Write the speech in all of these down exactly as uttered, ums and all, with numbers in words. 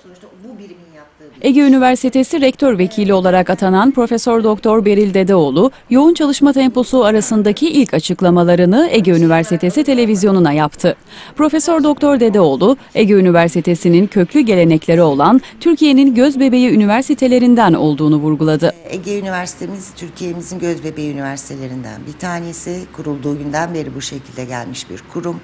sonuçta bu birimin yaptığı bir Ege Üniversitesi Rektör Vekili olarak atanan Profesör Doktor Beril Dedeoğlu, yoğun çalışma temposu arasındaki ilk açıklamalarını Ege Üniversitesi televizyonuna yaptı. Profesör Doktor Dedeoğlu, Ege Üniversitesi'nin köklü gelenekleri olan Türkiye'nin gözbebeği üniversitelerinden olduğunu vurguladı. Ege Üniversitemiz Türkiye'mizin gözbebeği üniversitelerinden bir tanesi. Kurulduğu günden beri bu şekilde gelmiş bir kurum.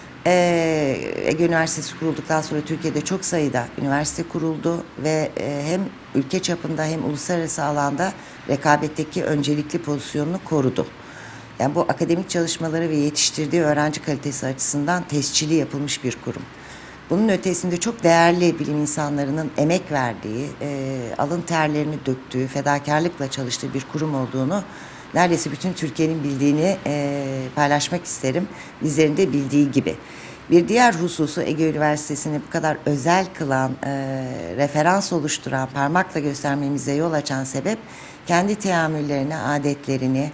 Ee, Ege Üniversitesi kurulduktan sonra Türkiye'de çok sayıda üniversite kuruldu ve e, hem ülke çapında hem uluslararası alanda rekabetteki öncelikli pozisyonunu korudu. Yani bu akademik çalışmaları ve yetiştirdiği öğrenci kalitesi açısından tescilli yapılmış bir kurum. Bunun ötesinde çok değerli bilim insanlarının emek verdiği, e, alın terlerini döktüğü, fedakarlıkla çalıştığı bir kurum olduğunu neredeyse bütün Türkiye'nin bildiğini e, paylaşmak isterim. Bizlerin de bildiği gibi. Bir diğer hususu Ege Üniversitesi'ni bu kadar özel kılan, e, referans oluşturan, parmakla göstermemize yol açan sebep kendi teamüllerini, adetlerini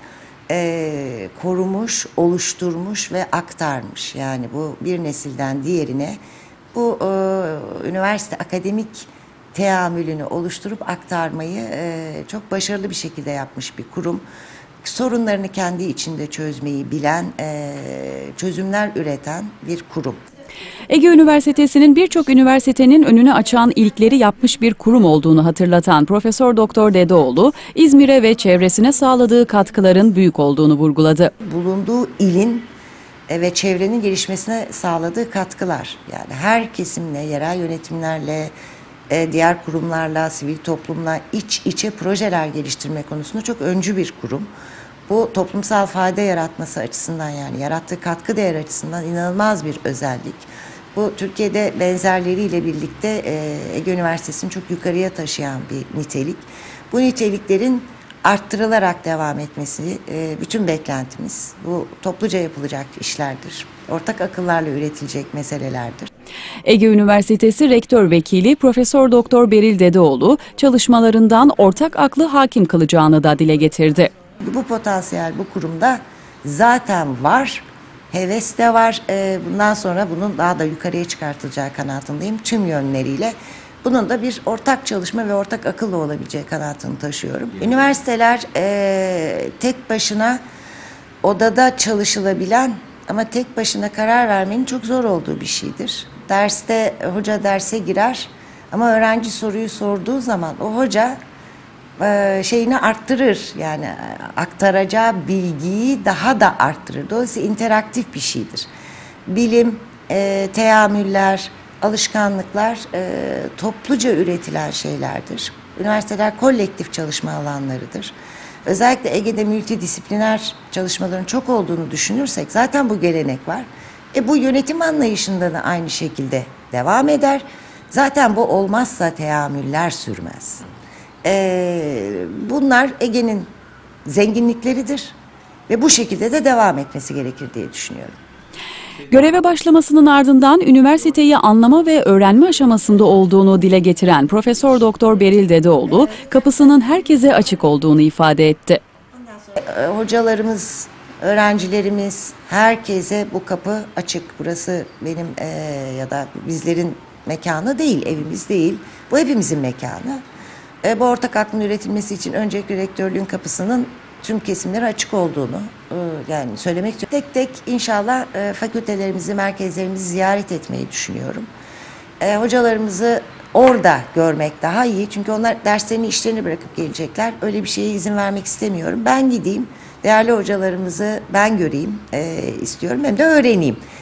e, korumuş, oluşturmuş ve aktarmış. Yani bu bir nesilden diğerine bu e, üniversite akademik teamülünü oluşturup aktarmayı e, çok başarılı bir şekilde yapmış bir kurum. Sorunlarını kendi içinde çözmeyi bilen, e, çözümler üreten bir kurum. Ege Üniversitesi'nin birçok üniversitenin önünü açan ilkleri yapmış bir kurum olduğunu hatırlatan Profesör Doktor Dedeoğlu, İzmir'e ve çevresine sağladığı katkıların büyük olduğunu vurguladı. Bulunduğu ilin ve çevrenin gelişmesine sağladığı katkılar, yani her kesimle, yerel yönetimlerle, diğer kurumlarla, sivil toplumla iç içe projeler geliştirme konusunda çok öncü bir kurum. Bu toplumsal fayda yaratması açısından, yani yarattığı katkı değer açısından inanılmaz bir özellik. Bu Türkiye'de benzerleriyle birlikte Ege Üniversitesi'ni çok yukarıya taşıyan bir nitelik. Bu niteliklerin arttırılarak devam etmesi bütün beklentimiz. Bu topluca yapılacak işlerdir. Ortak akıllarla üretilecek meselelerdir. Ege Üniversitesi Rektör Vekili Profesör Doktor Beril Dedeoğlu, çalışmalarından ortak aklı hakim kılacağını da dile getirdi. Bu potansiyel bu kurumda zaten var, heves de var. Bundan sonra bunun daha da yukarıya çıkartılacağı kanaatindeyim tüm yönleriyle. Bunun da bir ortak çalışma ve ortak akılla olabileceği kanaatini taşıyorum. Üniversiteler e, tek başına odada çalışılabilen ama tek başına karar vermenin çok zor olduğu bir şeydir. Derste hoca derse girer ama öğrenci soruyu sorduğu zaman o hoca e, şeyini arttırır. Yani aktaracağı bilgiyi daha da arttırır. Dolayısıyla interaktif bir şeydir. Bilim, e, teamüller, alışkanlıklar e, topluca üretilen şeylerdir. Üniversiteler kolektif çalışma alanlarıdır. Özellikle Ege'de multidisipliner çalışmaların çok olduğunu düşünürsek zaten bu gelenek var. E bu yönetim anlayışında da aynı şekilde devam eder. Zaten bu olmazsa teamüller sürmez. E, bunlar Ege'nin zenginlikleridir ve bu şekilde de devam etmesi gerekir diye düşünüyorum. Göreve başlamasının ardından üniversiteyi anlama ve öğrenme aşamasında olduğunu dile getiren Profesör Doktor Beril Dedeoğlu, kapısının herkese açık olduğunu ifade etti. Hocalarımız, öğrencilerimiz, herkese bu kapı açık. Burası benim e, ya da bizlerin mekanı değil, evimiz değil. Bu hepimizin mekanı. E, bu ortak aklın üretilmesi için öncelikle rektörlüğün kapısının tüm kesimlere açık olduğunu e, yani söylemek istiyorum. Tek tek inşallah e, fakültelerimizi, merkezlerimizi ziyaret etmeyi düşünüyorum. E, hocalarımızı orada görmek daha iyi. Çünkü onlar derslerini, işlerini bırakıp gelecekler. Öyle bir şeye izin vermek istemiyorum. Ben gideyim, değerli hocalarımızı ben göreyim e, istiyorum. Hem de öğreneyim.